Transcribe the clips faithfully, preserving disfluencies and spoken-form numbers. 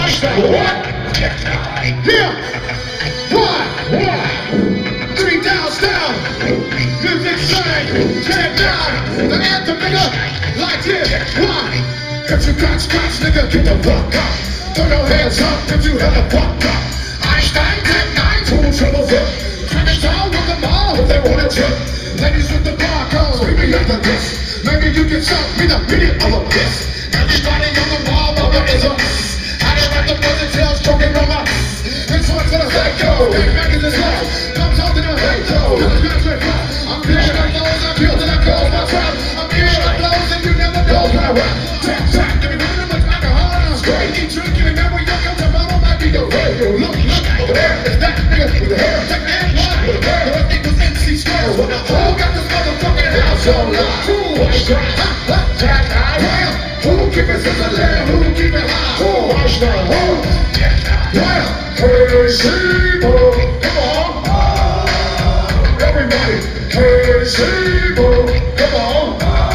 What? Yeah. One, one. Three down, down. Music sang. Ten down. The anthem, nigga. Like this. One. If you got scotch, nigga, get the fuck up. Throw your hands up if you have a fuck up. Einstein, ten, nine, two trouble fit. Drink it down with them all if they want it to. Ladies with the barcodes, meet me after this. Maybe you can show me the meaning of a piss. Everybody on the wall, mother is a I done write the buzzing tails, stroking on my this one's for the fake yo. Big back in this life. Come talk to the hate yo. I'm peeling my nose, I'm peeling my clothes, my trap. I'm peeling my clothes and you never know when I rap. Tap, tap, give me too much alcohol and I'm straight. Keep drinking and never young, come tomorrow might be your way. Look, look, over there, is that nigga with the hair. Take the hand one with the hair. The rest equals M C squares. Who got this motherfucking house on lock? Who was trying? Ha, ha, tap, I who keep it since the land? Who keep it high? Who was the who? Yeah, K C Bo, come on. Everybody, K C Bo, come on.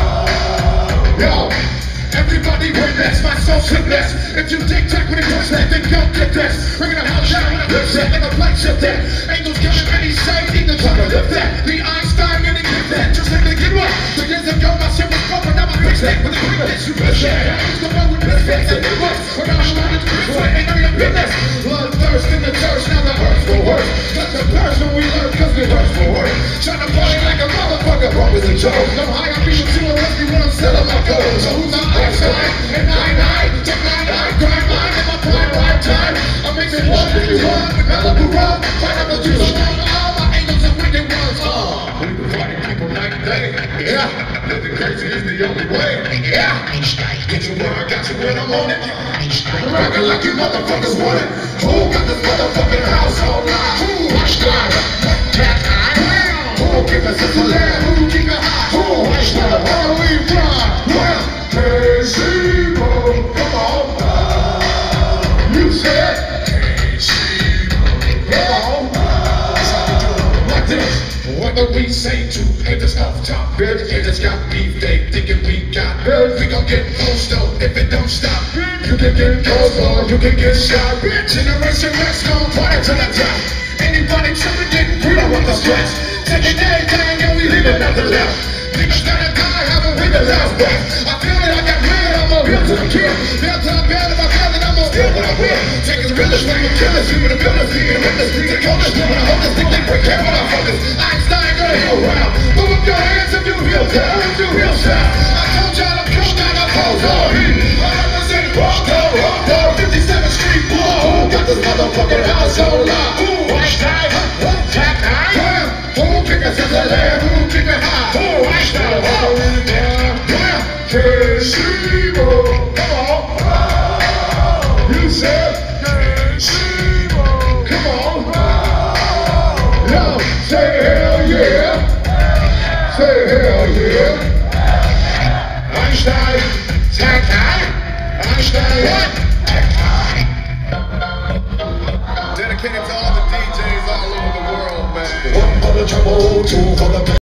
Yo, everybody witness my socialness. If you take tech when it comes to that, then don't get this. Bringing the house down when I lift that, like a flight shift that. Angels coming ready, say, either try to lift that. The Einstein and the gift that, just like they get right. Two years ago, my shit was broken, now my bitch that. With the quickness, you bitch that. I used to run with misfits and it works. But now I'm running through this way, ain't none of your business. Bloodthirst in the church, now the earth's for worse. That's the person we learn, cause we hurts for work. Trying to party like a motherfucker, wrong as a joke. I'm high, I'm being too risky when I'm selling my gold. So who's my Einstein? And nine nine, take nine nine, grind mine in my prime right time. I'm mixing one fifty-one with Malibu rum. Find out the juice around all my angels and wicked ones. Oh, we been fighting people night and day. Yeah, living crazy is the only way. Yeah, get you where I got you when I'm on it. I'm rocking like you motherfuckers want it. Who got this motherfucking house all night? Who Einstein? Who keep us in the land? Who keep it high? Who Einstein? How do we fly? Well, K C Bo, come on. You said K C Bo, come on. Like this. What do we say to haters off top? Bitch, haters got beef, they thinking we got bitch. We gon' get close though if it don't stop. You can get close or you can get shot. Generation X gon' party to the top. Anybody tripping, getting we don't want the stress. Taking everything and we leaving nothing left. Niggas gotta die, haven't we the last breath. I feel it, I got rid, I'm a real to the kill. Feel to the bed of my family, I'm gonna steal what I will. Take his realest, like a killer, see with the builders, see the witness. Take all this, when I hold this, think they break care when I focus. Einstein gonna heal round. Move up your hands if you feel down, if you feel sad. I told y'all I'm cool, now I'm cold, all heat. I represent Rondo, Rondo, fifty-seventh Street, Blow. Who got this motherfucking house on lock? Who Einstein? Tap nine? Who kick us in the land? Who keep it high? Who Einstein? K C Bo, come on. You said K C Bo, come on. Yo, say hell yeah. Say hell yeah. Einstein, tap nine. Einstein, what? Dedicated to all the D Js all over the world, man. One for the trouble, two for the